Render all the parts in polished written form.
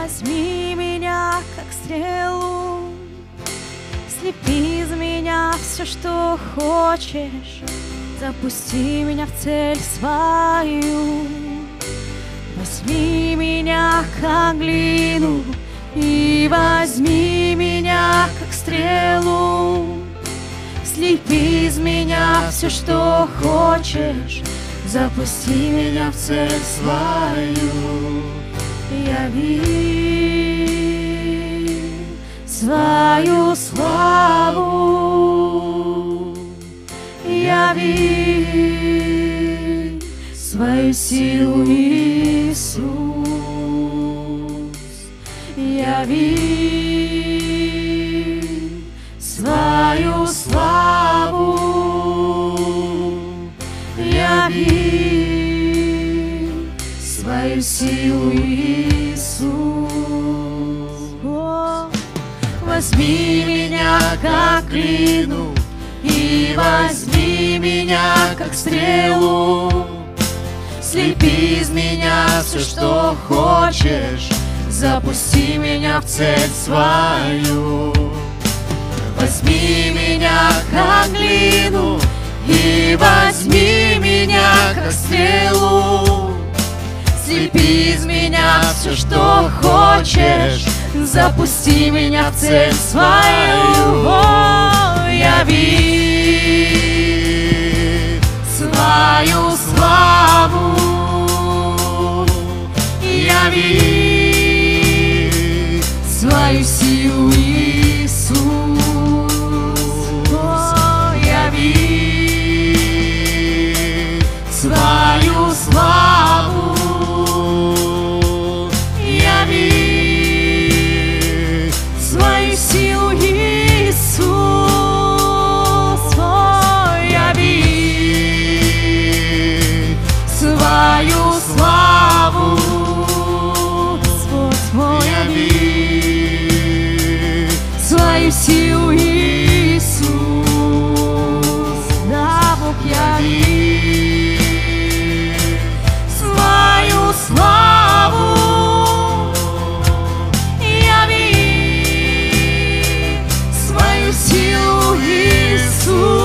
Возьми меня, как стрелу, слепи из меня все, что хочешь, запусти меня в цель свою. Возьми меня, как глину, и возьми меня, как стрелу, слепи из меня все, что хочешь, запусти меня в цель свою. Яви свою славу, яви свою силу, Иисус, яви свою славу, яви свою силу, Иисус. Возьми меня, как глину, и возьми меня, как стрелу, слепи из меня все, что хочешь, запусти меня в цель свою. Возьми меня, как глину, и возьми меня, как стрелу, слепи из меня все, что хочешь, запусти меня в цель свою. Яви свою славу, яви свою силу, Иисус, яви свою славу, яви свою силу, Иисус, яви свою славу, яви свою силу, Иисус, да, Бог, яви свою славу, яви свою силу, Иисус.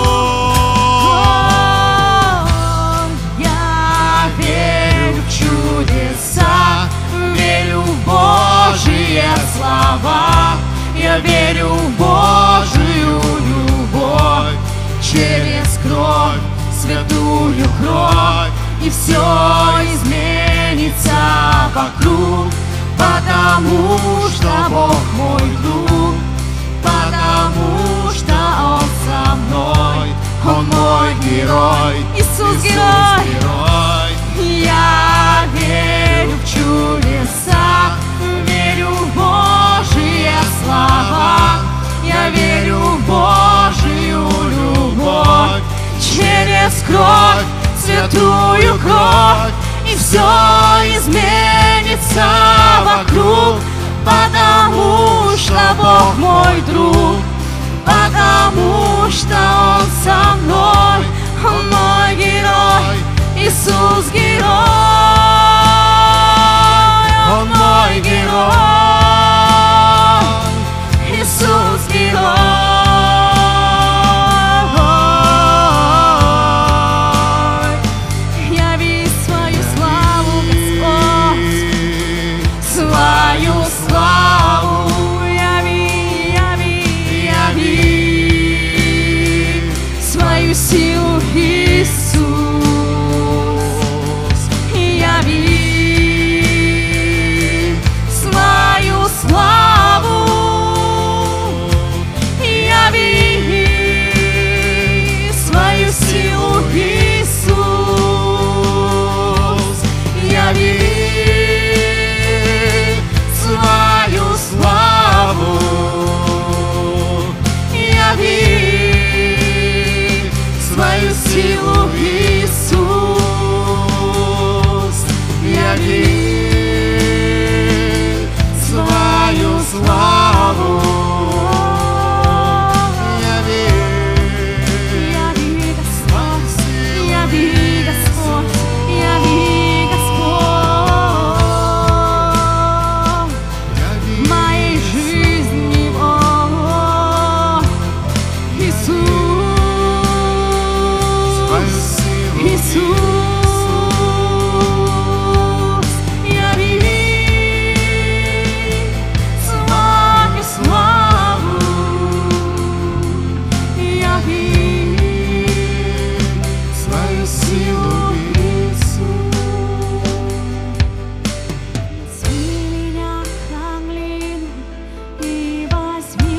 Я верю в чудеса, верю в Божьи слова, я верю в Божию любовь через кровь, святую кровь, и все изменится вокруг, потому что Бог мой друг, потому что Он со мной, Он мой герой, Иисус герой. Я верю в чудеса, верю в Божьи слова, я верю в Божию любовь через кровь, святую кровь, и все изменится вокруг, потому что Бог мой друг, потому что Он со мной, Он мой герой, Иисус герой.